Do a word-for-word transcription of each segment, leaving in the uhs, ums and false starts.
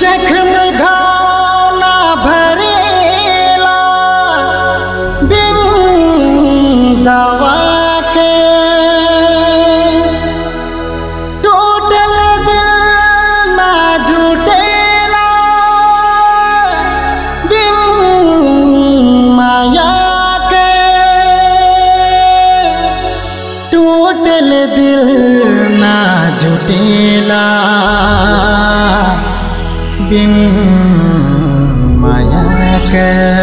जख्म घाव ना भरेला बिन दवा के, टूटल दिल ना जुटेला बिन माया के, टूटल दिल ना जुटेला बिन माया के।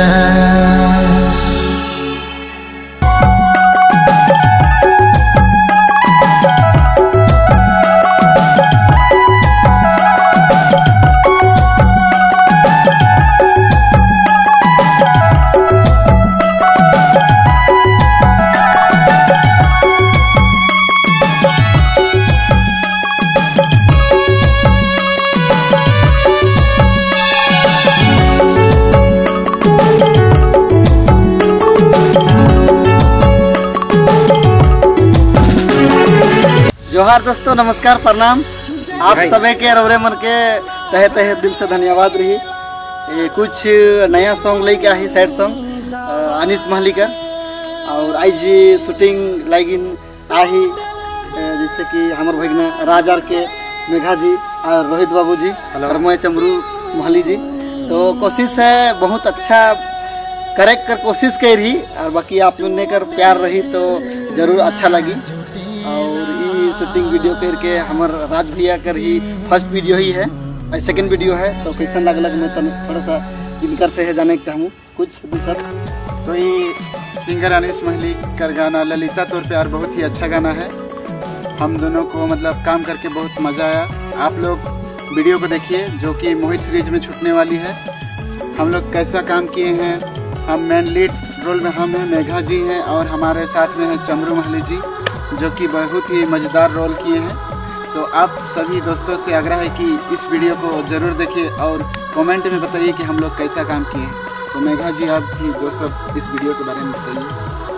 जोहार दोस्तों, नमस्कार, प्रणाम। आप सभी के रौरे मन के तहे तहे दिल से धन्यवाद रही। ये कुछ नया सॉन्ग लेके आई, सैड सॉन्ग अनीस महली का, और आज शूटिंग लागिन आई जैसे कि हमारे भगना राजार के मेघा जी और रोहित बाबू जी और मैं चमरू महली जी। तो कोशिश है बहुत अच्छा करेक्ट कर कोशिश कर रही, और बाकी आप लोग ने कर प्यार रही तो जरूर अच्छा लगी। और शूटिंग वीडियो करके हमार राज भैया कर ही फर्स्ट वीडियो ही है, सेकंड वीडियो है। तो कैसा लगलग मैं तन थोड़ा सा इनकर से है जाने के चाहूँ कुछ सब। तो ये सिंगर अनीस महली कर गाना ललिता तौर प्यार बहुत ही अच्छा गाना है। हम दोनों को मतलब काम करके बहुत मज़ा आया। आप लोग वीडियो को देखिए जो कि मोहित सीरीज में छूटने वाली है। हम लोग कैसा काम किए हैं, हम मेन लीड रोल में हम हैं, मेघा जी हैं, और हमारे साथ में हैं चमरू महली जी जो कि बहुत ही मज़ेदार रोल किए हैं। तो आप सभी दोस्तों से आग्रह है कि इस वीडियो को ज़रूर देखिए और कमेंट में बताइए कि हम लोग कैसा काम किए। तो मेघा जी, आप भी दोस्तों इस वीडियो के बारे में बताइए।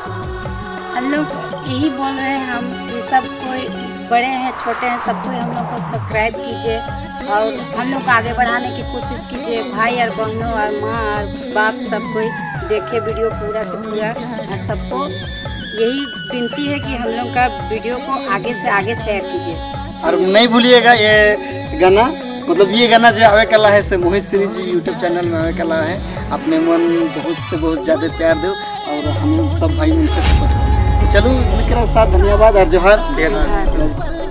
हम लोग यही बोल रहे हैं, हम ये सब कोई बड़े हैं छोटे हैं सबको हम लोग को सब्सक्राइब कीजिए और हम लोग को आगे बढ़ाने की कोशिश कीजिए। भाई और बहनों और माँ और बाप सब कोई देखे वीडियो पूरा से पूरा, और सबको यही विनती है कि हम लोग का वीडियो को आगे से आगे शेयर कीजिए। और नहीं भूलिएगा ये गाना, मतलब ये गाना जो आवे कला है से मोहित सीरीज यूट्यूब चैनल में आवे कला है। अपने मन बहुत से बहुत ज़्यादा प्यार दो और हम सब भाई मिलकर सपोर्ट करो। चलो इनके साथ धन्यवाद और जोहार।